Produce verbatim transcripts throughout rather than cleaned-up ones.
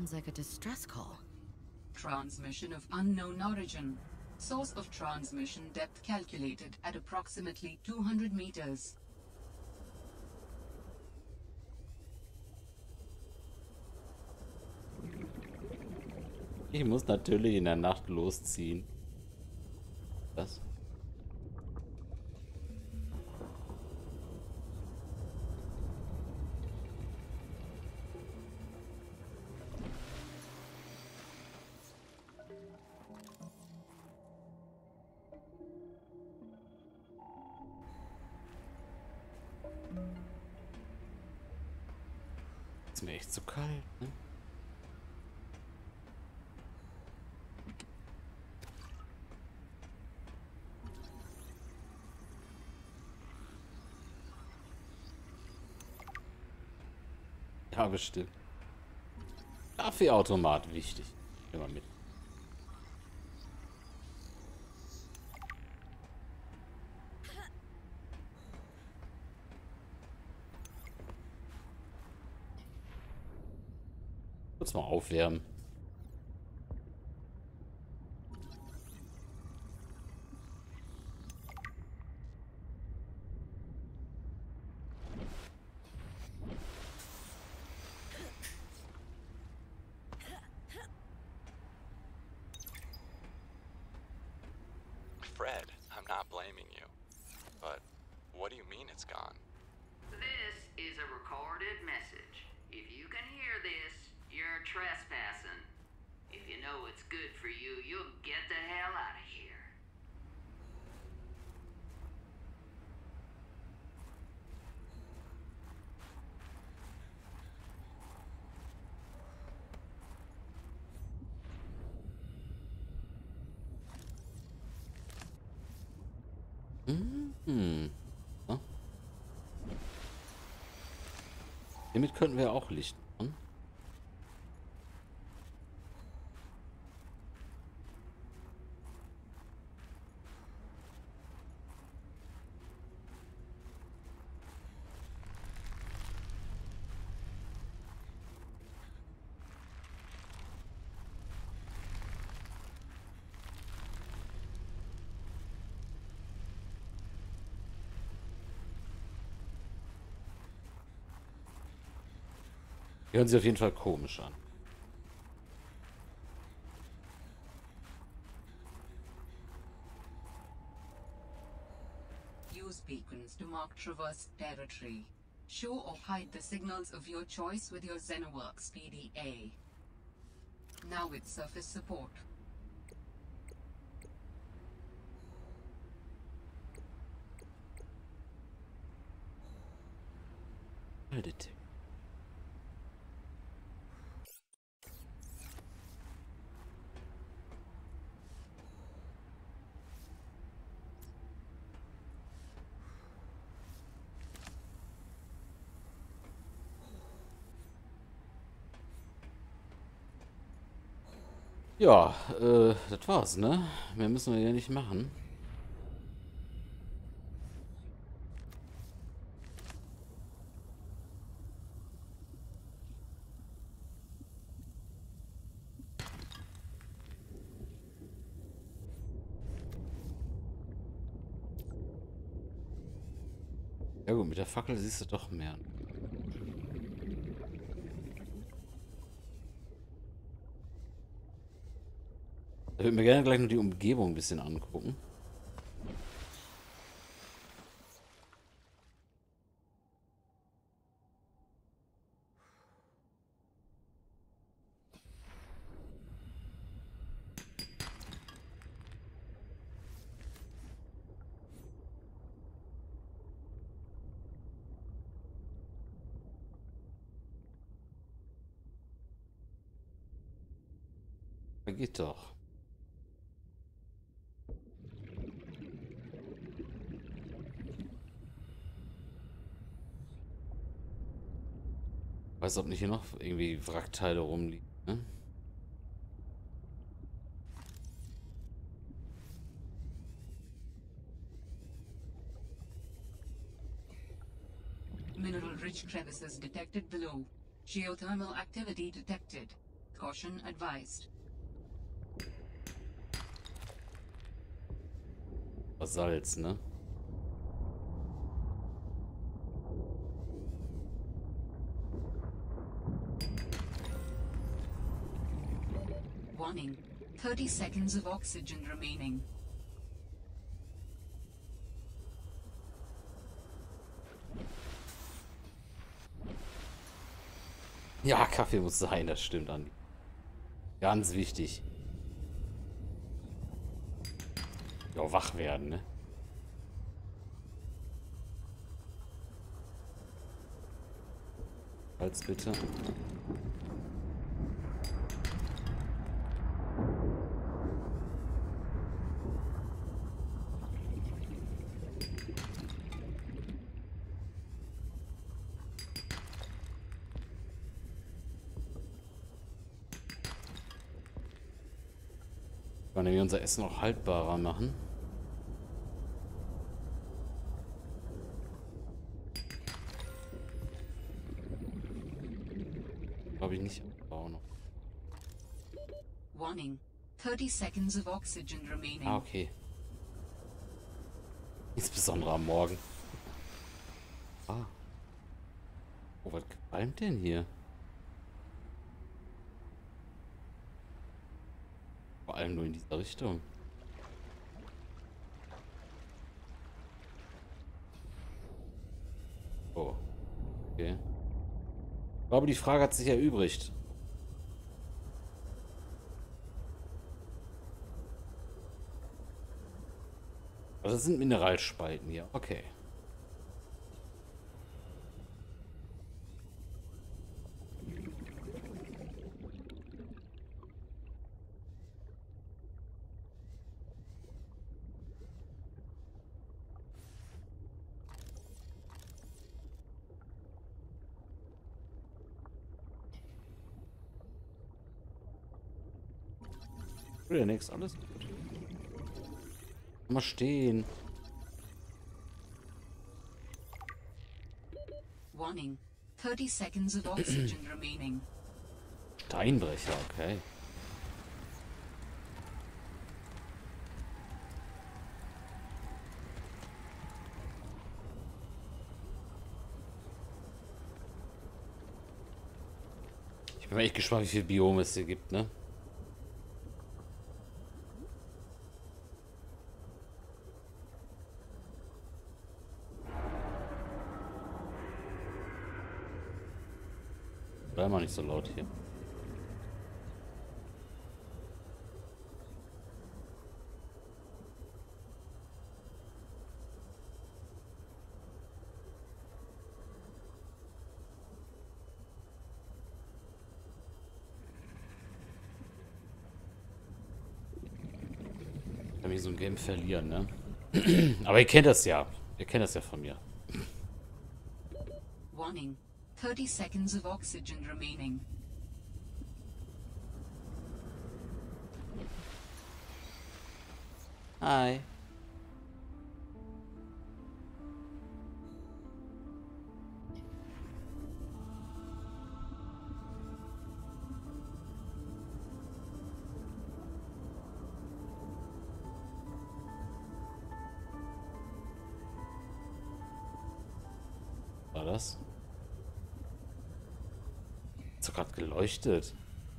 Sounds like a distress call. Transmission of unknown origin. Source of transmission depth calculated at approximately two hundred meters. Ich muss natürlich in der Nacht losziehen. Was? Ist mir echt zu kalt, ne? Ja, bestimmt. Kaffeeautomat, wichtig. Immer mit. Kurz mal aufwärmen. Fred, I'm not blaming you. But what do you mean it's gone? This is a recorded message. If you can hear this, you're trespassing. If you know it's good for you, you'll get the hell out of here. Hm. Ja. Hiermit könnten wir auch Licht machen. Die hören sich auf jeden Fall komisch an. Use beacons to mark traversed territory. Show or hide the signals of your choice with your Xenoworks P D A. Now with surface support. Haltet. Ja, äh, das war's, ne? Mehr müssen wir ja nicht machen. Ja gut, mit der Fackel siehst du doch mehr. Ich würde mir gerne gleich nur die Umgebung ein bisschen angucken. Da geht doch. Weiß, ob nicht hier noch irgendwie Wrackteile rumliegen, ne? Mineral-rich crevices detected below. Geothermal activity detected. Caution advised. Salz, ne? Warning. thirty seconds of oxygen remaining. Ja, Kaffee muss sein, das stimmt, Andi. Ganz wichtig. Ja, wach werden, ne? Salz bitte. Wollen wir unser Essen auch haltbarer machen? Glaube ich nicht. Auch noch. Warning. thirty seconds of oxygen remaining. Ah, okay. Insbesondere am Morgen. Ah. Oh, was qualmt denn hier? Vor allem nur in dieser Richtung. Oh. Okay. Ich glaube, die Frage hat sich erübrigt. Also das sind Mineralspalten hier. Okay. Ja, nix, alles gut. Mal stehen. Warning. thirty seconds of oxygen remaining. Steinbrecher, okay. Ich bin mal echt gespannt, wie viele Biome es hier gibt, ne? Sei mal nicht so laut hier. Kann mich so ein Game verlieren, ne? Aber ihr kennt das ja. Ihr kennt das ja von mir. Warning. thirty seconds of oxygen remaining. Hi. War das? Hat so gerade geleuchtet.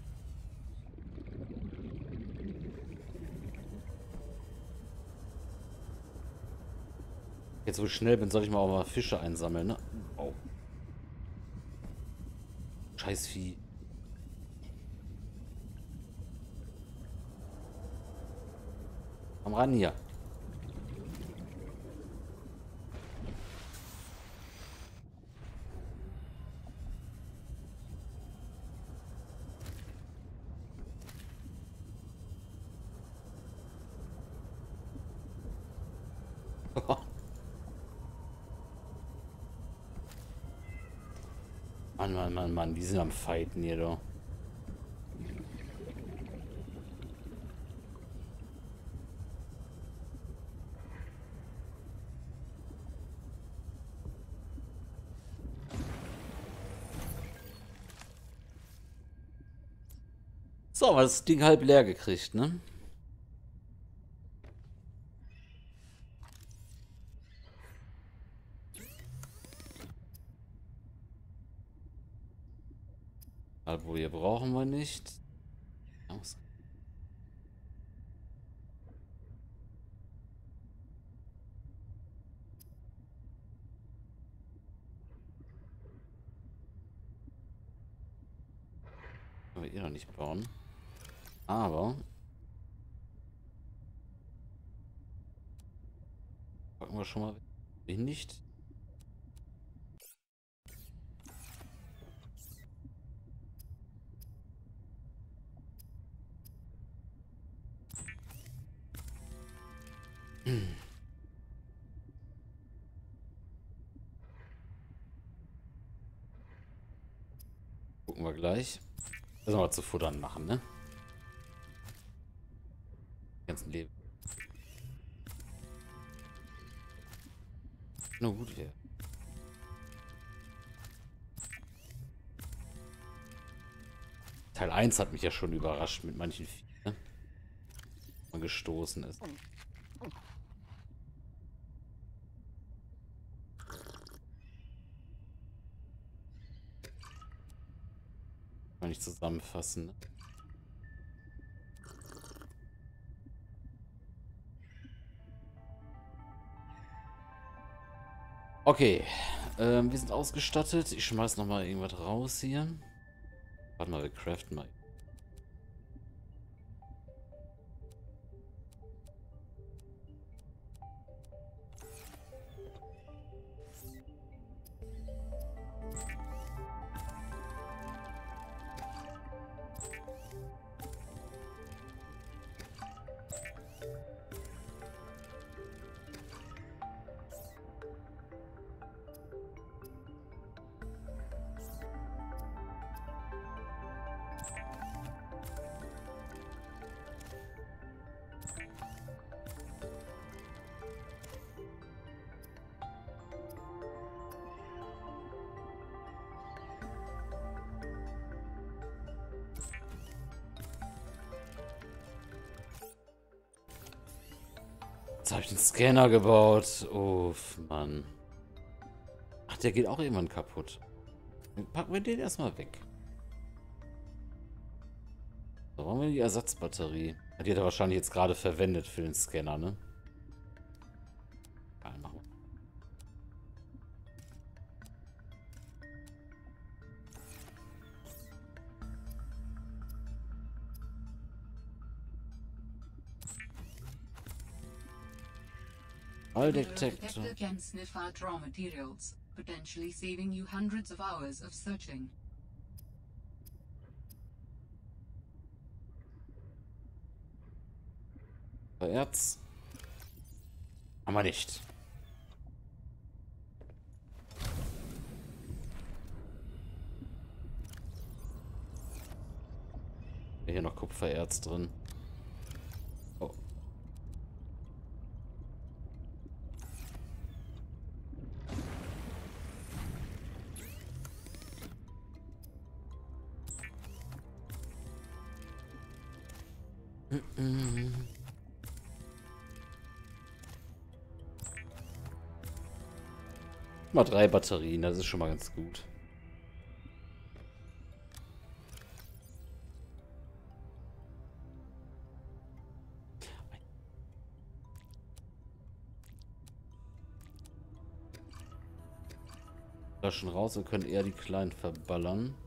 Jetzt, wo ich schnell bin, soll ich mal auch mal Fische einsammeln, ne? Oh. Scheiß Vieh. Komm ran hier. Mann, Mann, Mann, Mann, die sind am Fighten hier, doch. So, aber das Ding halb leer gekriegt, ne? Halb hier brauchen wir nicht. Aus. Können wir eh noch nicht bauen. Aber packen wir schon mal hin nicht. Gucken wir gleich. Das mal zu futtern machen, ne? Ganzen Leben. Na gut, hier. Teil eins hat mich ja schon überrascht mit manchen Vieh, ne? Man gestoßen ist. Kann ich zusammenfassen, ne? Okay, ähm, wir sind ausgestattet. Ich schmeiß noch mal irgendwas raus hier. Warte mal, wir craften mal. Jetzt habe ich den Scanner gebaut. Uff, Mann. Ach, der geht auch irgendwann kaputt. Dann packen wir den erstmal weg. So, brauchen wir die Ersatzbatterie. Die hat er wahrscheinlich jetzt gerade verwendet für den Scanner, ne? Ja, machen wir. All The Detector. detector can sniff out raw materials, potentially saving you hundreds of hours of searching. Erz. Haben wir nicht. Hier noch Kupfererz drin. Oh. Mal drei Batterien, das ist schon mal ganz gut. Da schon raus und können eher die kleinen verballern.